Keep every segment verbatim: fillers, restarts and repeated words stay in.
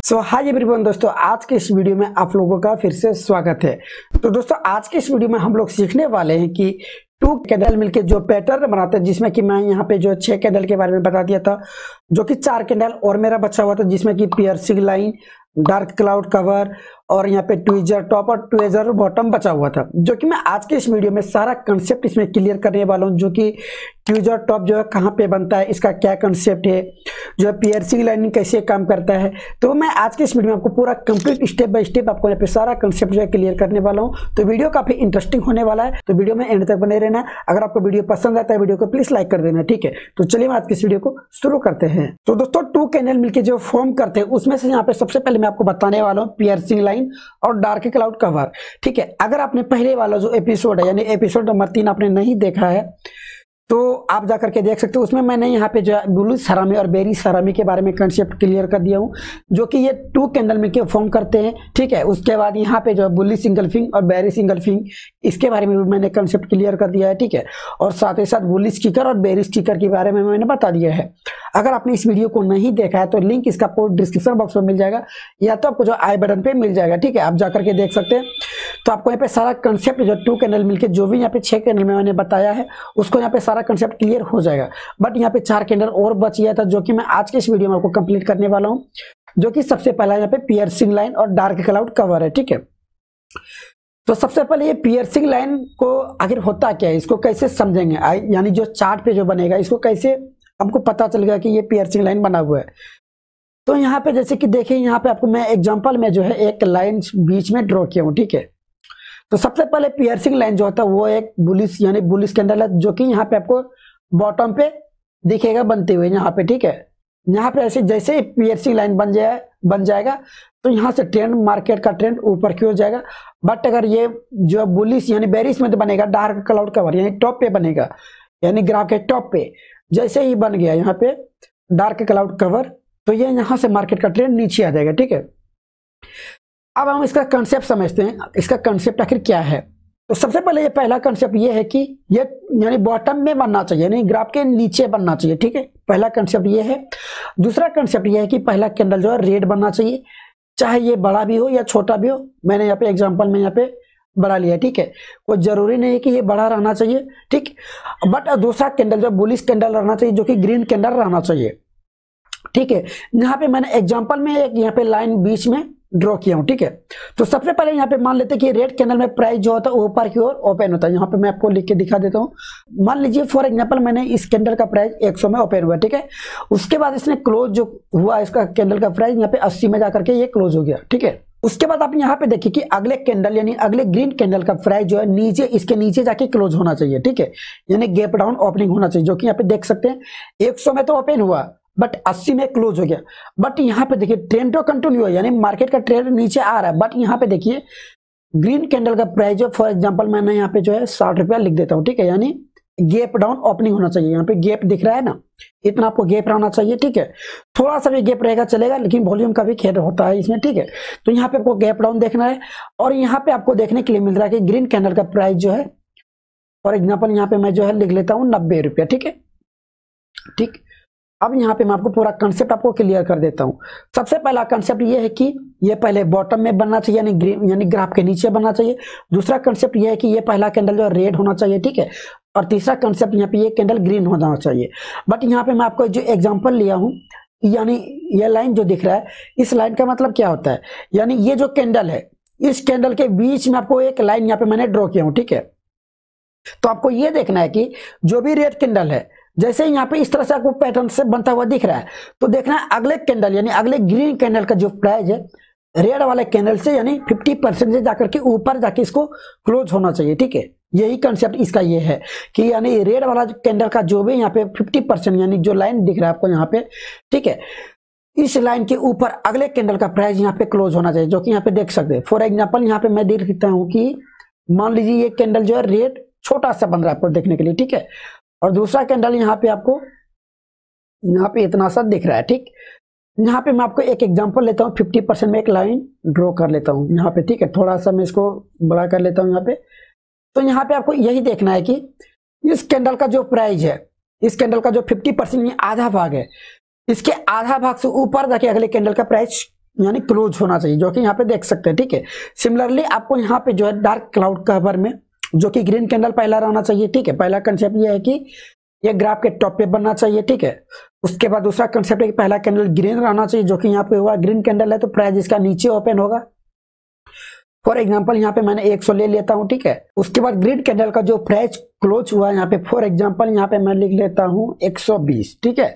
सो hi everyone दोस्तों, आज के इस वीडियो में आप लोगों का फिर से स्वागत है। तो दोस्तों आज के इस वीडियो में हम लोग सीखने वाले हैं कि टू कैंडल मिलके जो पैटर्न बनाते हैं, जिसमें कि मैं यहाँ पे जो छह कैंडल के बारे में बता दिया था, जो कि चार कैंडल और मेरा बचा हुआ था, जिसमें कि piercing line, dark cloud cover और यहाँ पे ट्विजर टॉप और ट्विजर बॉटम बचा हुआ था, जो कि मैं आज के इस वीडियो में सारा कंसेप्ट इसमें क्लियर करने वाला हूँ। जो कि ट्विजर टॉप जो है कहाँ पे बनता है, इसका क्या कंसेप्ट है, जो है पियर्सिंग लाइनिंग कैसे काम करता है, तो मैं आज के इस वीडियो में आपको पूरा कंप्लीट स्टेप बाय स्टेप आपको यहाँ पे सारा कंसेप्ट जो है क्लियर करने वाला हूँ। तो वीडियो काफी इंटरेस्टिंग होने वाला है, तो वीडियो में एंड तक बने रहना। अगर आपको वीडियो पसंद आता है वीडियो को प्लीज लाइक कर देना, ठीक है। तो चलिए आज के इस वीडियो को शुरू करते हैं। तो दोस्तों टू कैंडल मिलकर जो फॉर्म करते हैं, उसमें से यहाँ पे सबसे पहले मैं आपको बताने वाला हूँ पियर्सिंग लाइन और डार्क क्लाउड कवर, ठीक है। अगर आपने पहले वाला जो एपिसोड है, यानी एपिसोड नंबर तीन आपने नहीं देखा है, तो आप जाकर के देख सकते हो। उसमें मैंने यहाँ पे जो है बुलिश हरामी और बेरिश हरामी के बारे में कंसेप्ट क्लियर कर दिया हूँ, जो कि ये टू कैंडल में के फॉर्म करते हैं, ठीक है। उसके बाद यहाँ पे जो है बुलिश सिंगल्फिंग और बेरिश सिंगल्फिंग, इसके बारे में भी मैंने कंसेप्ट क्लियर कर दिया है, ठीक है। और साथ ही साथ बुलिश किकर और बेरिश किकर के बारे में मैंने बता दिया है। अगर आपने इस वीडियो को नहीं देखा है तो लिंक इसका आपको डिस्क्रिप्शन बॉक्स में मिल जाएगा, या तो आपको जो आई बटन पे मिल जाएगा, ठीक है। आप जाकर के देख सकते हैं। तो आपको यहाँ पे सारा कंसेप्ट जो टू कैंडल मिलके जो भी यहाँ पे छह कैंडल में मैंने बताया है, उसको यहाँ पे सारा कंसेप्ट क्लियर हो जाएगा। बट यहाँ पे चार कैंडल और बच गया था, जो कि मैं आज के इस वीडियो में आपको कंप्लीट करने वाला हूँ। जो कि सबसे पहला यहाँ पे पियर्सिंग लाइन और डार्क क्लाउड कवर है, ठीक है। तो सबसे पहले ये पियर्सिंग लाइन को आखिर होता क्या है, इसको कैसे समझेंगे, यानी जो चार्ट पे जो बनेगा, इसको कैसे हमको पता चलेगा कि ये पियर्सिंग लाइन बना हुआ है। तो यहाँ पे जैसे कि देखिए, यहाँ पे आपको मैं एग्जांपल में जो है एक लाइन बीच में ड्रॉ किया हूँ, ठीक है। तो सबसे पहले पियर्सिंग लाइन जो होता है वो एक बुलिश यानी बुलिश कैंडल है, जो कि यहाँ पे आपको बॉटम पे दिखेगा बनते हुए यहाँ पे, ठीक है। यहाँ पे ऐसे जैसे पियर्सिंग लाइन बन जाए बन जाएगा तो यहाँ से ट्रेंड, मार्केट का ट्रेंड ऊपर की ओर जाएगा। बट अगर ये जो बुलिश यानी बेरिश में बनेगा, डार्क क्लाउड कवर यानी टॉप पे बनेगा, यानी ग्राफ के टॉप पे जैसे ही बन गया यहाँ पे डार्क क्लाउड कवर, तो ये यहाँ से मार्केट का ट्रेंड नीचे आ जाएगा, ठीक है। अब हम इसका कंसेप्ट समझते हैं, इसका कंसेप्ट आखिर क्या है। तो सबसे पहले ये पहला कंसेप्ट ये है कि ये यानी बॉटम में बनना चाहिए, यानी ग्राफ के नीचे बनना चाहिए, ठीक है। पहला कंसेप्ट ये है। दूसरा कंसेप्ट ये है कि पहला कैंडल जो है रेड बनना चाहिए, चाहे ये बड़ा भी हो या छोटा भी हो। मैंने यहाँ पे एग्जांपल में यहाँ पे बड़ा लिया, ठीक है। कोई जरूरी नहीं है कि ये बड़ा रहना चाहिए, ठीक। बट दूसरा कैंडल जो बुलिश कैंडल रहना चाहिए, जो कि ग्रीन कैंडल रहना चाहिए, ठीक है। यहाँ पे मैंने एग्जांपल में एक यहाँ पे लाइन बीच में ड्रॉ किया हूं, ठीक है। तो सबसे पहले यहाँ पे मान लेते हैं कि रेड कैंडल में प्राइस जो होता है ऊपर की ओर ओपन होता है। यहाँ पे मैं आपको लिख के दिखा देता हूँ। मान लीजिए फॉर एग्जांपल मैंने इस कैंडल का प्राइस एक सौ में ओपन हुआ, ठीक है। उसके बाद इसने क्लोज जो हुआ, इसका कैंडल का प्राइस यहाँ पे अस्सी में जाकर के ये क्लोज हो गया, ठीक है। उसके बाद आप यहाँ पे देखिए कि अगले कैंडल यानी अगले ग्रीन कैंडल का प्राइस जो है नीचे, इसके नीचे जाके क्लोज होना चाहिए, ठीक है। यानी गैप डाउन ओपनिंग होना चाहिए, जो कि यहाँ पे देख सकते हैं एक सौ में तो ओपन हुआ बट अस्सी में क्लोज हो गया। बट यहाँ पे देखिए ट्रेंड तो कंटिन्यू है, यानी मार्केट का ट्रेंड नीचे आ रहा है। बट यहाँ पे देखिए ग्रीन कैंडल का प्राइस जो फॉर एग्जांपल मैंने यहाँ पे जो है साठ रुपया लिख देता हूँ, ठीक है। यानी गैप डाउन ओपनिंग होना चाहिए। यहाँ पे गैप दिख रहा है ना, इतना आपको गैप रहना चाहिए, ठीक है। थोड़ा सा भी गैप रहेगा चलेगा, लेकिन वॉल्यूम का भी खेल होता है इसमें, ठीक है। तो यहाँ पे आपको गैप डाउन देखना है। और यहाँ पे आपको देखने के लिए मिल रहा है कि ग्रीन कैंडल का प्राइस जो है फॉर एग्जाम्पल यहाँ पे मैं जो है लिख लेता हूँ नब्बे रुपया, ठीक है, ठीक। अब यहाँ पे मैं आपको पूरा कंसेप्ट आपको क्लियर कर देता हूँ। सबसे पहला कंसेप्ट ये है कि ये पहले बॉटम में बनना चाहिए, यानी ग्रीन यानी ग्राफ के नीचे बनना चाहिए। दूसरा कंसेप्ट ये है कि ये पहला कैंडल जो रेड होना चाहिए, ठीक है। और तीसरा कंसेप्ट यहाँ पे ये कैंडल ग्रीन हो जाना चाहिए। बट यहाँ पे मैं आपको जो एग्जाम्पल लिया हूँ, यानी ये लाइन जो दिख रहा है, इस लाइन का मतलब क्या होता है, यानी ये जो कैंडल है, इस कैंडल के बीच में आपको एक लाइन यहाँ पे मैंने ड्रॉ किया हूँ, ठीक है। तो आपको ये देखना है कि जो भी रेड कैंडल है, जैसे यहाँ पे इस तरह से आपको पैटर्न से बनता हुआ दिख रहा है, तो देखना है अगले कैंडल यानी अगले ग्रीन कैंडल का जो प्राइस है रेड वाले कैंडल से यानी पचास परसेंट से जाकर के ऊपर जाके इसको क्लोज होना चाहिए, ठीक है। यही कंसेप्ट इसका ये है कि यानी रेड वाला कैंडल का जो भी यहाँ पे पचास परसेंट यानी जो लाइन दिख रहा है आपको यहाँ पे, ठीक है, इस लाइन के ऊपर अगले कैंडल का प्राइस यहाँ पे क्लोज होना चाहिए, जो कि यहाँ पे देख सकते हैं। फॉर एग्जाम्पल यहाँ पे मैं देख सकता हूँ कि मान लीजिए ये कैंडल जो है रेड छोटा सा बन रहा है आपको देखने के लिए, ठीक है। और दूसरा कैंडल यहाँ पे आपको यहाँ पे इतना सा दिख रहा है, ठीक। यहाँ पे मैं आपको एक एग्जांपल लेता हूँ, पचास परसेंट में एक लाइन ड्रॉ कर लेता हूँ यहाँ पे, ठीक है। थोड़ा सा मैं इसको बड़ा कर लेता हूँ यहाँ पे। तो यहाँ पे आपको यही देखना है कि इस कैंडल का जो प्राइस है, इस कैंडल का जो पचास परसेंट आधा भाग है, इसके आधा भाग से ऊपर जाके अगले कैंडल का प्राइस यानी क्लोज होना चाहिए, जो कि यहाँ पे देख सकते हैं। ठीक है, सिमिलरली आपको यहाँ पे जो है डार्क क्लाउड कवर में जो कि ग्रीन कैंडल पहला रहना चाहिए। ठीक है, पहला कंसेप्ट ये है कि ये ग्राफ के टॉप पे बनना चाहिए। ठीक है, उसके बाद दूसरा कंसेप्ट है कि पहला कैंडल ग्रीन रहना चाहिए, जो कि यहाँ पे हुआ ग्रीन कैंडल है तो प्राइस इसका नीचे ओपन होगा। फॉर एग्जांपल यहाँ पे मैंने एक सौ ले लेता हूँ। ठीक है, उसके बाद ग्रीन कैंडल का जो प्राइस क्लोज हुआ यहाँ पे, फॉर एग्जांपल यहाँ पे मैं लिख लेता हूँ एक सौ बीस। ठीक है,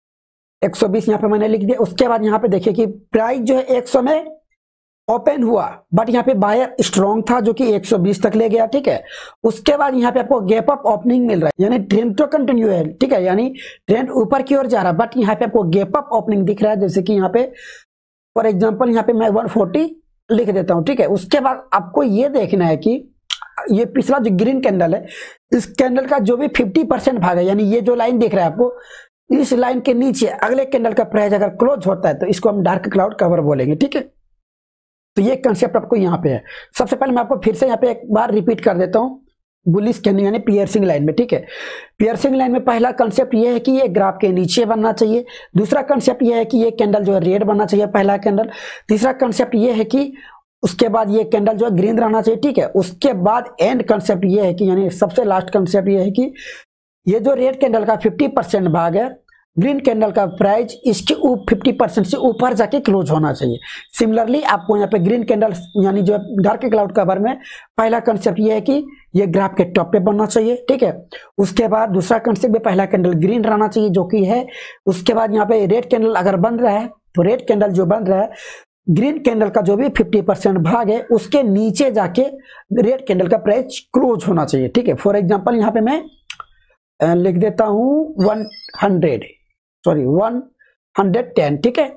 एक सौ बीस यहाँ पे मैंने लिख दिया। उसके बाद यहाँ पे देखिए कि प्राइस जो है एक सौ में ओपन हुआ, बट यहाँ पे बायर स्ट्रॉन्ग था जो कि एक सौ बीस तक ले गया। ठीक है, उसके बाद यहाँ पे आपको गैप अप ओपनिंग मिल रहा है, यानी ट्रेंड तो कंटिन्यू है। ठीक है, यानी ट्रेंड ऊपर की ओर जा रहा है, बट यहाँ पे आपको गैप अप ओपनिंग दिख रहा है, जैसे कि यहाँ पे फॉर एग्जांपल यहाँ पे मैं एक सौ चालीस लिख देता हूँ। ठीक है, उसके बाद आपको ये देखना है कि ये पिछला जो ग्रीन कैंडल है, इस कैंडल का जो भी फिफ्टी परसेंट भाग है, यानी ये जो लाइन दिख रहा है आपको, इस लाइन के नीचे अगले कैंडल का प्राइस अगर क्लोज होता है तो इसको हम डार्क क्लाउड कवर बोलेंगे। ठीक है, तो ये कंसेप्ट आपको यहाँ पे है। सबसे पहले मैं आपको फिर से यहाँ पे एक बार रिपीट कर देता हूँ, बुलिश कैंडल यानी पियर्सिंग लाइन में। ठीक है, पियर्सिंग लाइन में पहला कंसेप्ट ये है कि ये ग्राफ के नीचे बनना चाहिए। दूसरा कंसेप्ट ये है कि ये कैंडल जो है रेड बनना चाहिए, पहला कैंडल। तीसरा कंसेप्ट ये है कि उसके बाद ये कैंडल जो है ग्रीन रहना चाहिए। ठीक है, उसके बाद एंड कंसेप्ट ये है कि यानी सबसे लास्ट कंसेप्ट ये है कि ये जो रेड कैंडल का फिफ्टी परसेंट भाग है, ग्रीन कैंडल का प्राइस इसके फिफ्टी परसेंट से ऊपर जाके क्लोज होना चाहिए। सिमिलरली आपको यहाँ पे ग्रीन कैंडल यानी जो डार्क क्लाउड कवर में पहला कंसेप्ट ये है कि ये ग्राफ के टॉप पे बनना चाहिए। ठीक है, उसके बाद दूसरा कंसेप्ट में पहला कैंडल ग्रीन रहना चाहिए, जो कि है। उसके बाद यहाँ पे रेड कैंडल अगर बन रहा है तो रेड कैंडल जो बन रहा है, ग्रीन कैंडल का जो भी फिफ्टी परसेंट भाग है उसके नीचे जाके रेड कैंडल का प्राइस क्लोज होना चाहिए। ठीक है, फॉर एग्जांपल यहाँ पे मैं लिख देता हूँ one hundred sorry one hundred ten. ठीक है,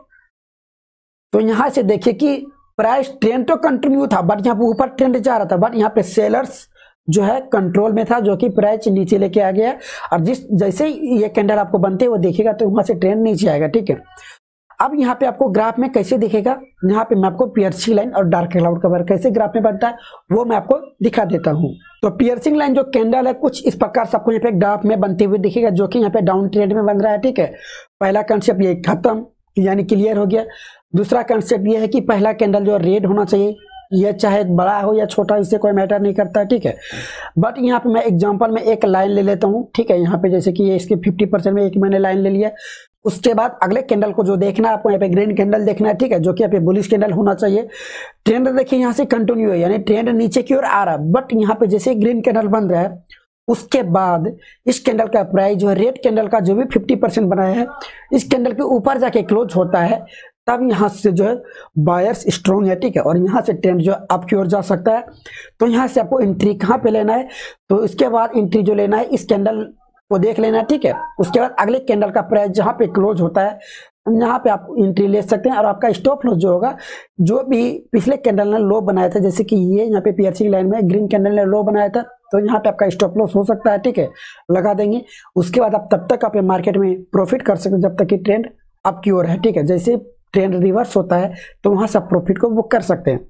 तो यहां से देखिए कि प्राइस ट्रेंड तो कंटिन्यू था, बट यहाँ पे ऊपर ट्रेंड जा रहा था, बट यहाँ पे सेलर्स जो है कंट्रोल में था, जो कि प्राइस नीचे लेके आ गया। और जिस जैसे ही ये कैंडल आपको बनते हुए देखेगा तो वहां से ट्रेंड नीचे आएगा। ठीक है, अब यहाँ पे आपको ग्राफ में कैसे दिखेगा, यहाँ पे मैं आपको पियर्सिंग लाइन और डार्क क्लाउड कवर कैसे ग्राफ में बनता है वो मैं आपको दिखा देता हूँ। तो पियर्सिंग लाइन जो कैंडल है कुछ इस प्रकार से आपको यहाँ पे ग्राफ में बनते हुए दिखेगा, जो कि यहाँ पे डाउन ट्रेंड में बन रहा है। ठीक है, पहला कंसेप्ट ये खत्म यानी क्लियर हो गया। दूसरा कंसेप्ट ये है कि पहला कैंडल जो रेड होना चाहिए, ये चाहे बड़ा हो या छोटा इससे कोई मैटर नहीं करता है। ठीक है, बट यहाँ पे मैं एग्जांपल में एक लाइन ले लेता हूँ। ठीक है, यहाँ पे जैसे कि ये इसके फिफ्टी परसेंट में एक मैंने लाइन ले लिया। उसके बाद अगले कैंडल को जो देखना है आपको, यहाँ पे ग्रीन कैंडल देखना है। ठीक है, जो कि यहाँ पे बुलिश कैंडल होना चाहिए। ट्रेंड देखिए यहाँ से कंटिन्यू है, यानी ट्रेंड नीचे की ओर आ रहा है, बट यहाँ पे जैसे ग्रीन कैंडल बन रहा है उसके बाद इस कैंडल का प्राइस जो है रेड कैंडल का जो भी फिफ्टी परसेंट बनाया है इस कैंडल के ऊपर जाके क्लोज होता है, तब यहाँ से जो है बायर्स स्ट्रॉन्ग है। ठीक है, और यहाँ से ट्रेंड जो अप की ओर जा सकता है। तो यहाँ से आपको एंट्री कहाँ पे लेना है, तो इसके बाद एंट्री जो लेना है इस कैंडल को देख लेना है। ठीक है, उसके बाद अगले कैंडल का प्राइस जहाँ पे क्लोज होता है यहाँ पे आप एंट्री ले सकते हैं। और आपका स्टॉप लॉस जो होगा, जो भी पिछले कैंडल ने लो बनाया था, जैसे कि ये यहाँ पे पियर्सिंग लाइन में ग्रीन कैंडल ने लो बनाया था, तो यहाँ पे आपका स्टॉप लॉस हो सकता है। ठीक है, लगा देंगे। उसके बाद आप तब तक आप मार्केट में प्रॉफिट कर सकते हैं जब तक कि ट्रेंड अप की ओर है। ठीक है, जैसे ट्रेंड रिवर्स होता है तो वहां से प्रॉफिट को बुक कर सकते हैं।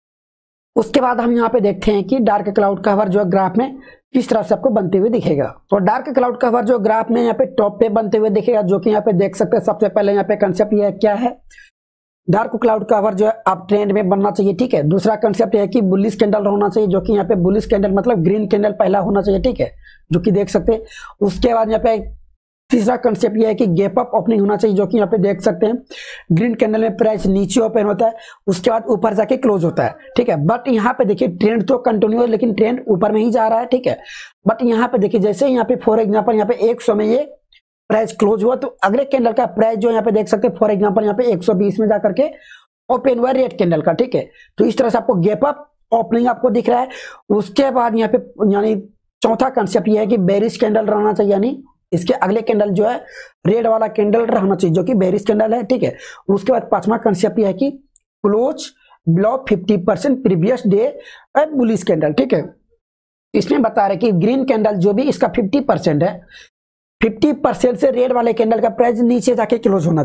उसके बाद हम यहाँ पे देखते हैं कि डार्क क्लाउड कवर जो ग्राफ में किस तरह से आपको बनते हुए दिखेगा। तो डार्क क्लाउड कवर जो ग्राफ में यहाँ पे टॉप पे बनते हुए दिखेगा, जो कि यहाँ पे देख सकते हैं। सबसे पहले यहाँ पे कंसेप्ट ये क्या है, डार्क क्लाउड कवर जो है अप ट्रेंड में बनना चाहिए। ठीक है, दूसरा कंसेप्ट है कि बुलिश कैंडल होना चाहिए, जो कि यहाँ पे बुलिश कैंडल मतलब ग्रीन कैंडल पहला होना चाहिए। ठीक है, जो कि देख सकते हैं। उसके बाद यहाँ पे तीसरा कंसेप्ट यह है कि गैप अप ओपनिंग होना चाहिए, जो कि यहाँ पे देख सकते हैं। ग्रीन कैंडल में प्राइस नीचे ओपन होता है, उसके बाद ऊपर जाके क्लोज होता है। ठीक है, बट यहाँ पे देखिए ट्रेंड तो कंटिन्यू है, लेकिन ट्रेंड ऊपर में ही जा रहा है। ठीक है, बट यहाँ पे देखिए जैसे यहाँ पे फॉर एग्जांपल यहाँ पे एक सौ में ये प्राइस क्लोज हुआ, तो अगले कैंडल का प्राइस जो यहाँ पे देख सकते हैं, फॉर एग्जांपल यहाँ पे एक सौ बीस में जाकर के ओपन हुआ रेड कैंडल का। ठीक है, तो इस तरह से आपको गैप अप ओपनिंग आपको दिख रहा है। उसके बाद यहाँ पे यानी चौथा कंसेप्ट यह है कि बेरिश कैंडल रहना चाहिए, यानी इसके अगले कैंडल जो है रेड वाला कैंडल रहना चाहिए, जो कि बेरिश कैंडल है। ठीक है, उसके बाद पांचवा कंसेप्ट यह है कि close below fifty percent previous day bullish candle. ठीक है, इसमें बता रहे कि ग्रीन कैंडल जो भी इसका फिफ्टी परसेंट है, फिफ्टी परसेंट से रेड वाले कैंडल का प्राइस नीचे जाके क्लोज होना चाहिए,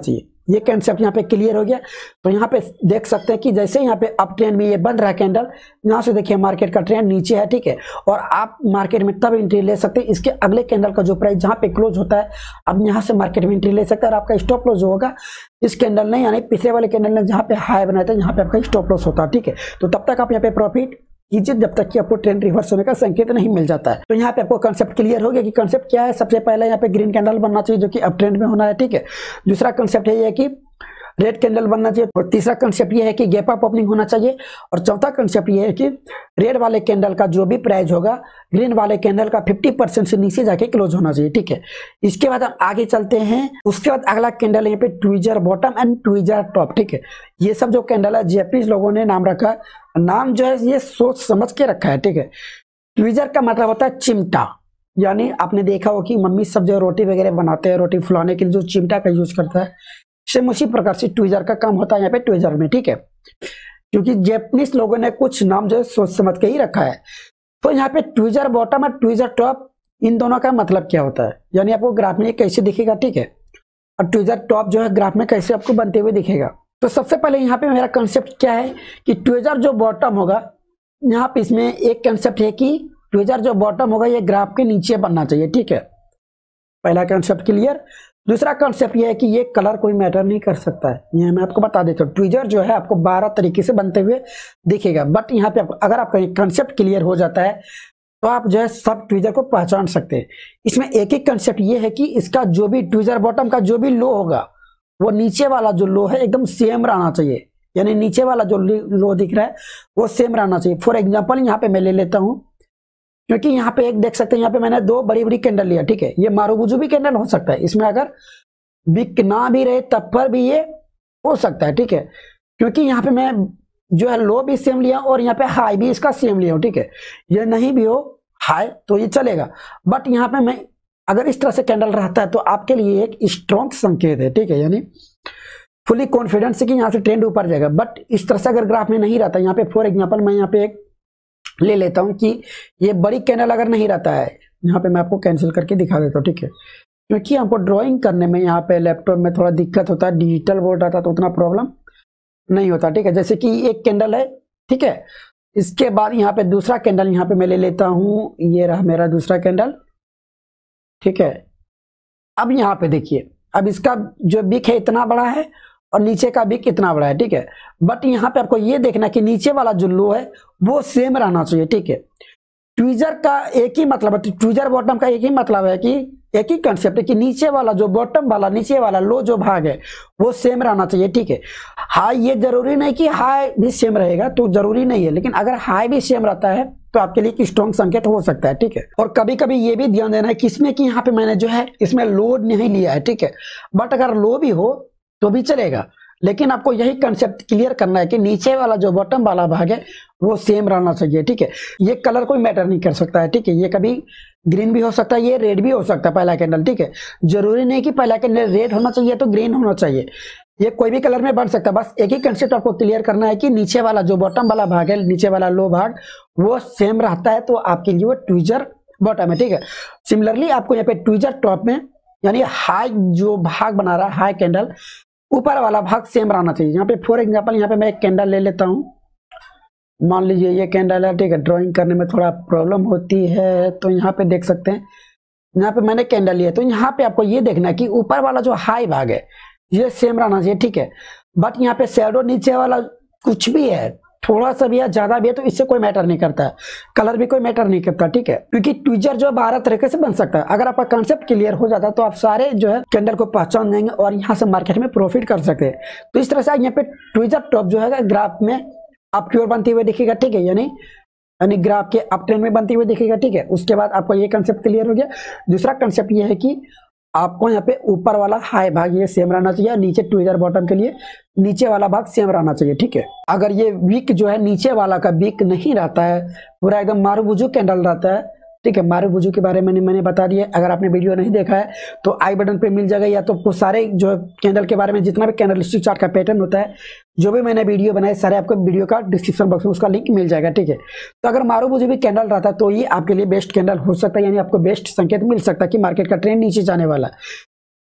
ये कंसेप्ट यहाँ पे क्लियर हो गया। तो यहाँ पे देख सकते हैं कि जैसे यहाँ पे अप ट्रेंड में ये बन रहा है कैंडल, यहाँ से देखिए मार्केट का ट्रेंड नीचे है, ठीक है। और आप मार्केट में तब एंट्री ले सकते हैं इसके अगले कैंडल का जो प्राइस जहाँ पे क्लोज होता है, अब यहाँ से मार्केट में एंट्री ले सकते हैं। और आपका स्टॉप लॉस जो होगा इस कैंडल ने यानी पिछले वाले कैंडल ने जहाँ पे हाई बनाया था, यहाँ पे आपका स्टॉप लॉस होता है, ठीक है। तो तब तक आप यहाँ पे प्रॉफिट कीजिए जब तक कि आपको ट्रेंड रिवर्स होने का संकेत नहीं मिल जाता है। तो यहाँ पे आपको कंसेप्ट क्लियर हो गया कि कंसेप्ट क्या है। सबसे पहले यहाँ पे ग्रीन कैंडल बनना चाहिए जो कि अप ट्रेंड में होना है, ठीक है। दूसरा कंसेप्ट है ये कि रेड कैंडल बनना चाहिए। और तीसरा कंसेप्ट ये है कि गैप अप ओपनिंग होना चाहिए। और चौथा कंसेप्ट ये है कि रेड वाले कैंडल का जो भी प्राइस होगा ग्रीन वाले कैंडल का पचास परसेंट से नीचे जाके क्लोज होना चाहिए, ठीक है। इसके बाद हम आगे चलते हैं। उसके बाद अगला कैंडल यहाँ पे tweezer bottom and tweezer top, ठीक है। ये सब जो कैंडल है जैपनीज लोगों ने नाम रखा है, नाम जो है ये सोच समझ के रखा है, ठीक है। ट्विजर का मतलब होता है चिमटा, यानी आपने देखा हो कि मम्मी सब जो रोटी वगैरह बनाते हैं, रोटी फुलाने के लिए जो चिमटा का यूज करता है, सेम उसी प्रकार से ट्विजर का काम होता है यहाँ पे ट्विजर में, ठीक है। क्योंकि जैपनीज लोगों ने कुछ नाम जो है सोच समझ के ही रखा है। तो यहाँ पे ट्विजर बॉटम और ट्विजर टॉप, इन दोनों का मतलब क्या होता है, यानी आपको ग्राफ में कैसे दिखेगा, ठीक है। और ट्विजर टॉप जो है ग्राफ में कैसे आपको बनते हुए दिखेगा। तो सबसे पहले यहाँ पे मेरा कंसेप्ट क्या है कि ट्विजर जो बॉटम होगा, यहाँ पे इसमें एक कंसेप्ट है कि ट्विजर जो बॉटम होगा ये ग्राफ के नीचे बनना चाहिए, ठीक है। पहला कंसेप्ट क्लियर। दूसरा कंसेप्ट ये है कि ये कलर कोई मैटर नहीं कर सकता है, ये मैं आपको बता देता हूँ। ट्विजर जो है आपको बारह तरीके से बनते हुए दिखेगा, बट यहाँ पे अगर आपका कंसेप्ट क्लियर हो जाता है तो आप जो है सब ट्विजर को पहचान सकते हैं। इसमें एक एक कंसेप्ट ये है कि इसका जो भी ट्विजर बॉटम का जो भी लो होगा वो नीचे वाला जो लो है एकदम सेम रहना चाहिए, यानी नीचे वाला जो लो दिख रहा है वो सेम रहना चाहिए। फॉर एग्जाम्पल यहाँ पे मैं ले लेता हूँ, क्योंकि यहाँ पे एक देख सकते हैं यहाँ पे मैंने दो बड़ी बड़ी कैंडल लिया, ठीक है। ये मारूबुजू भी कैंडल हो सकता है, इसमें अगर बिक ना भी रहे तब पर भी ये हो सकता है, ठीक है। क्योंकि यहाँ पे मैं जो है लो भी सेम लिया और यहाँ पे हाई भी इसका सेम लिया हूँ, ठीक है। ये नहीं भी हो हाई तो ये चलेगा, बट यहाँ पे मैं अगर इस तरह से कैंडल रहता है तो आपके लिए एक स्ट्रॉन्ग संकेत है, ठीक है। यानी फुली कॉन्फिडेंस है कि यहाँ से ट्रेंड ऊपर जाएगा। बट इस तरह से अगर ग्राफ में नहीं रहता, यहाँ पे फॉर एग्जाम्पल मैं यहाँ पे एक ले लेता हूं कि ये बड़ी कैंडल अगर नहीं रहता है, यहाँ पे मैं आपको कैंसिल करके दिखा देता हूँ, ठीक है। क्योंकि हमको ड्राइंग करने में यहाँ पे लैपटॉप में थोड़ा दिक्कत होता है, डिजिटल बोर्ड रहता तो उतना प्रॉब्लम नहीं होता, ठीक है। जैसे कि एक कैंडल है, ठीक है। इसके बाद यहाँ पे दूसरा कैंडल यहाँ पे मैं ले लेता हूँ, ये रहा मेरा दूसरा कैंडल, ठीक है। अब यहाँ पे देखिए, अब इसका जो बिक है इतना बड़ा है और नीचे का भी कितना बड़ा है, ठीक है। बट यहाँ पे आपको ये देखना कि नीचे वाला जो लो है वो सेम रहना चाहिए, ठीक है। ट्विजर का एक ही मतलब है, ट्विजर बॉटम का एक ही मतलब है कि एक ही कंसेप्ट है कि नीचे वाला जो बॉटम वाला नीचे वाला लो जो भाग है वो सेम रहना चाहिए, ठीक है। हाई ये जरूरी नहीं कि हाई भी सेम रहेगा, तो जरूरी नहीं है, लेकिन अगर हाई भी सेम रहता है तो आपके लिए स्ट्रॉन्ग संकेत हो सकता है, ठीक है। और कभी कभी ये भी ध्यान देना है कि इसमें कि यहाँ पे मैंने जो है इसमें लोड नहीं लिया है, ठीक है। बट अगर लो भी हो तो भी चलेगा, लेकिन आपको यही कंसेप्ट क्लियर करना है कि नीचे वाला जो बॉटम वाला भाग है वो सेम रहना चाहिए, ठीक है। ये कलर कोई मैटर नहीं कर सकता है, ठीक है। ये कभी ग्रीन भी हो सकता है, ये रेड भी हो सकता है पहला कैंडल, ठीक है। जरूरी नहीं कि पहला कैंडल रेड होना चाहिए तो ग्रीन होना चाहिए, ये कोई भी कलर में बन सकता है। बस एक ही कंसेप्ट आपको क्लियर करना है कि नीचे वाला जो बॉटम वाला भाग है, नीचे वाला लो भाग वो सेम रहता है तो आपके लिए वो ट्विजर बॉटम है, ठीक है। सिमिलरली आपको यहाँ पे ट्विजर टॉप में यानी हाई जो भाग बना रहा है, हाई कैंडल ऊपर वाला भाग सेम रहना चाहिए। यहाँ पे फॉर एग्जांपल यहाँ पे मैं एक कैंडल ले लेता हूँ, मान लीजिए ये कैंडल है, ठीक है। ड्राइंग करने में थोड़ा प्रॉब्लम होती है, तो यहाँ पे देख सकते हैं, यहाँ पे मैंने कैंडल लिया, तो यहाँ पे आपको ये देखना है कि ऊपर वाला जो हाई भाग है ये सेम रहना चाहिए, ठीक है। बट यहाँ पे शैडो नीचे वाला कुछ भी है, थोड़ा सा भी है ज्यादा भी है, तो इससे कोई मैटर नहीं करता है, कलर भी कोई मैटर नहीं करता, ठीक है। क्योंकि ट्विजर जो बारह तरीके से बन सकता है। अगर आपका कंसेप्ट क्लियर हो जाता है तो आप सारे जो है कैंडल को पहचान देंगे और यहाँ से मार्केट में प्रॉफिट कर सकते हैं। तो इस तरह से यहाँ पे ट्विजर टॉप जो है ग्राफ में आपकी ओर बनती हुई दिखेगा, ठीक है। यानी यानी ग्राफ के अप ट्रेंड में बनती हुई दिखेगा, ठीक है। उसके बाद आपको ये कंसेप्ट क्लियर हो गया। दूसरा कंसेप्ट ये है कि आपको यहाँ पे ऊपर वाला हाई भाग ये सेम रहना चाहिए, नीचे ट्विजर बॉटम के लिए नीचे वाला भाग सेम रहना चाहिए, ठीक है। अगर ये वीक जो है नीचे वाला का वीक नहीं रहता है, पूरा एकदम मारूबुजू कैंडल रहता है, ठीक है। मारूबुजू के बारे में मैंने बता दिया, अगर आपने वीडियो नहीं देखा है तो आई बटन पे मिल जाएगा, या तो सारे जो कैंडल के बारे में जितना भी कैंडल स्टिक चार्ट का पैटर्न होता है, जो भी मैंने वीडियो बनाए सारे आपको वीडियो का डिस्क्रिप्शन बॉक्स में उसका लिंक मिल जाएगा, ठीक है। तो अगर मारूबुजू भी कैंडल रहता है तो ये आपके लिए बेस्ट कैंडल हो सकता है, यानी आपको बेस्ट संकेत मिल सकता है कि मार्केट का ट्रेंड नीचे जाने वाला है।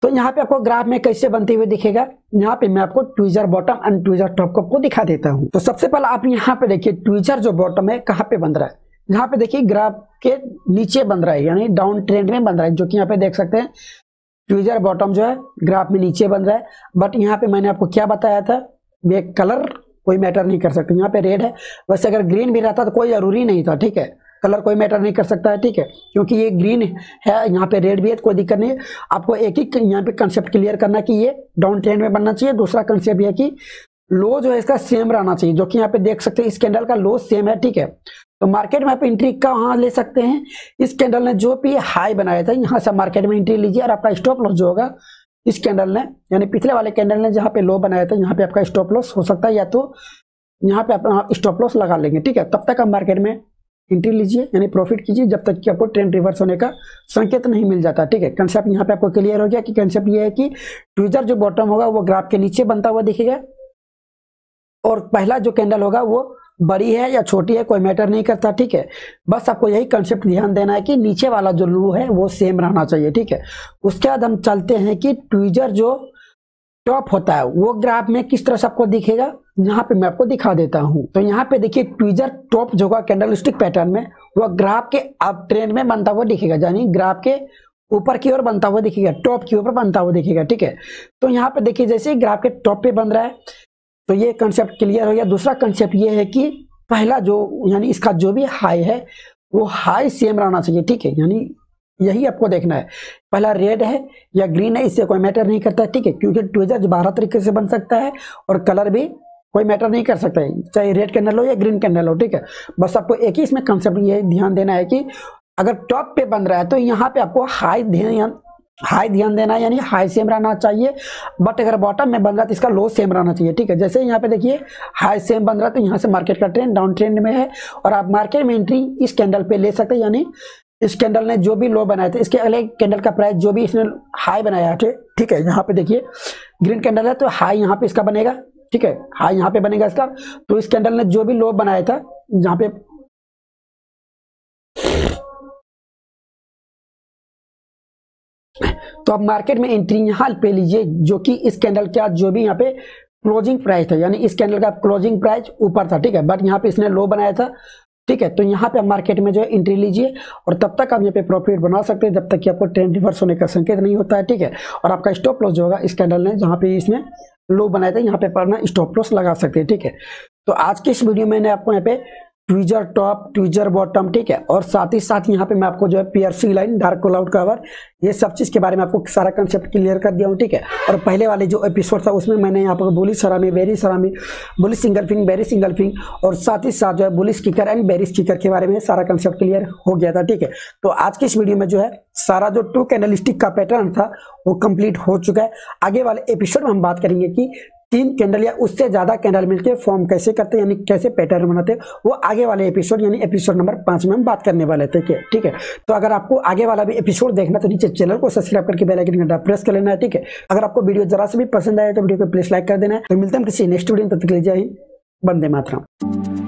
तो यहाँ पे आपको ग्राफ में कैसे बनते हुए दिखेगा, यहाँ पे मैं आपको tweezer bottom and tweezer top को आपको दिखा देता हूँ। तो सबसे पहले आप यहाँ पे देखिए ट्वीजर जो बॉटम है कहाँ पे बन रहा है, यहाँ पे देखिए ग्राफ के नीचे बन रहा है, यानी डाउन ट्रेंड में बन रहा है, जो कि यहाँ पे देख सकते हैं ट्वीजर बॉटम जो है ग्राफ में नीचे बन रहा है। बट यहाँ पे मैंने आपको क्या बताया था, ये कलर कोई मैटर नहीं कर सकता, यहाँ पे रेड है, वैसे अगर ग्रीन भी रहता तो कोई जरूरी नहीं था, ठीक है, कलर कोई मैटर नहीं कर सकता है, ठीक है, क्योंकि ये ग्रीन है, यहाँ पे रेड भी है तो कोई दिक्कत नहीं है। आपको एक ही यहाँ पे कंसेप्ट क्लियर करना कि ये डाउन ट्रेंड में बनना चाहिए। दूसरा कंसेप्ट ये है कि लो जो है इसका सेम रहना चाहिए, जो कि यहाँ पे देख सकते हैं इस कैंडल का लो सेम है, ठीक है। तो मार्केट में आप एंट्री कहाँ ले सकते हैं, इस कैंडल ने जो भी हाई बनाया था यहाँ से मार्केट में एंट्री लीजिए, और आपका स्टॉप लॉस जो होगा इस कैंडल ने, यानी पिछले वाले कैंडल ने जहाँ पे लो बनाया था यहाँ पे आपका स्टॉप लॉस हो सकता है, या तो यहाँ पे आप स्टॉप लॉस लगा लेंगे, ठीक है। तब तक आप मार्केट में एंट्री लीजिए, यानी प्रॉफिट कीजिए, जब तक कि आपको ट्रेंड रिवर्स होने का संकेत नहीं मिल जाता, ठीक है। कंसेप्ट यहाँ पे आपको क्लियर हो गया कि कंसेप्ट ये है कि ट्वीजर जो बॉटम होगा वो ग्राफ के नीचे बनता हुआ दिखेगा, और पहला जो कैंडल होगा वो बड़ी है या छोटी है कोई मैटर नहीं करता, ठीक है। बस आपको यही कंसेप्ट ध्यान देना है कि नीचे वाला जो लो है वो सेम रहना चाहिए, ठीक है। उसके बाद हम चलते हैं कि ट्वीजर जो टॉप होता है वो ग्राफ में किस तरह से आपको दिखेगा, यहाँ पे मैं आपको दिखा देता हूँ। तो यहाँ पे देखिए ट्वीजर टॉप जो होगा कैंडलस्टिक पैटर्न में वो ग्राफ के अप ट्रेंड में बनता हुआ दिखेगा, यानी ग्राफ के ऊपर की ओर बनता हुआ दिखेगा, टॉप की ऊपर बनता हुआ दिखेगा, ठीक है। तो यहाँ पे देखिए जैसे ही ग्राफ के टॉप पे बन रहा है तो ये कंसेप्ट क्लियर हो गया। दूसरा कंसेप्ट ये है कि पहला जो यानी इसका जो भी हाई है वो हाई सेम रहना चाहिए, ठीक है, यानी यही आपको देखना है, पहला रेड है या ग्रीन है इससे कोई मैटर नहीं करता है, ठीक है, क्योंकि ट्वीजर बारह तरीके से बन सकता है और कलर भी कोई मैटर नहीं कर सकता है, चाहे रेड कैंडल हो या ग्रीन कैंडल हो, ठीक है। बस आपको एक ही इसमें कंसेप्ट ये ध्यान देना है कि अगर टॉप पे बन रहा है तो यहाँ पे आपको हाई ध्यान हाई ध्यान देना है, यानी हाई सेम रहना चाहिए। बट अगर बॉटम में बन रहा है तो इसका लो सेम रहना चाहिए, ठीक है। जैसे यहाँ पे देखिए हाई सेम बन रहा है तो यहाँ से मार्केट का ट्रेंड डाउन ट्रेंड में है, और आप मार्केट में एंट्री इस कैंडल पे ले सकते हैं, यानी इस कैंडल ने जो भी लो बनाया था इसके अगले कैंडल का प्राइस जो भी इसने हाई बनाया है, ठीक है। यहाँ पे देखिए ग्रीन कैंडल है तो हाई यहाँ पे इसका बनेगा, ठीक है, हाई यहाँ पे बनेगा इसका। तो इस कैंडल ने जो भी लो बनाया था यहाँ पे तो आप मार्केट में एंट्री यहाँ पे लीजिए, जो कि इस कैंडल का जो भी यहाँ पे क्लोजिंग प्राइस था, यानी इस कैंडल का क्लोजिंग प्राइस ऊपर था, ठीक है, बट यहाँ पे इसने लो बनाया था, ठीक है। तो यहाँ पे आप मार्केट में जो है एंट्री लीजिए, और तब तक आप यहाँ पे प्रॉफिट बना सकते हैं जब तक कि आपको ट्रेंड रिवर्स होने का संकेत नहीं होता है, ठीक है। और आपका स्टॉप लॉस जो होगा इस कैंडल ने जहाँ पे इसने लो बनाया था यहाँ पे पढ़ना स्टॉप लॉस लगा सकते हैं, ठीक है। तो आज के इस वीडियो में मैंने आपको यहाँ पे ट्वीजर टॉप, ट्वीजर बॉटम, ठीक है, और साथ ही साथ यहाँ पे मैं आपको जो है piercing line, dark cloud cover, ये सब चीज के बारे में आपको सारा कंसेप्ट क्लियर कर दिया हूँ, ठीक है। और पहले वाले जो एपिसोड था उसमें मैंने यहाँ पर bullish harami, bearish harami, bullish single फिंग, बेरिश सिंगल फिंग, और साथ ही साथ जो है bullish kicker and bearish kicker के बारे में सारा कंसेप्ट क्लियर हो गया था, ठीक है। तो आज की इस वीडियो में जो है सारा जो टू कैंडलस्टिक का पैटर्न था वो कंप्लीट हो चुका है। आगे वाले एपिसोड में हम बात करेंगे कि तीन कैंडल या उससे ज्यादा कैंडल मिलके फॉर्म कैसे करते हैं, यानी कैसे पैटर्न बनाते हैं, वो आगे वाले एपिसोड यानी एपिसोड नंबर पांच में हम बात करने वाले थे, ठीक है। तो अगर आपको आगे वाला भी एपिसोड देखना तो नीचे चैनल को सब्सक्राइब करके बेल आइकन घंटा प्रेस कर लेना है, ठीक है। अगर आपको वीडियो जरा से भी पसंद आए तो वीडियो को प्लीज लाइक कर देना है। तो मिलते हैं किसी नेक्स्ट वीडियो में, तब तक के लिए जय हिंद, वंदे मातरम।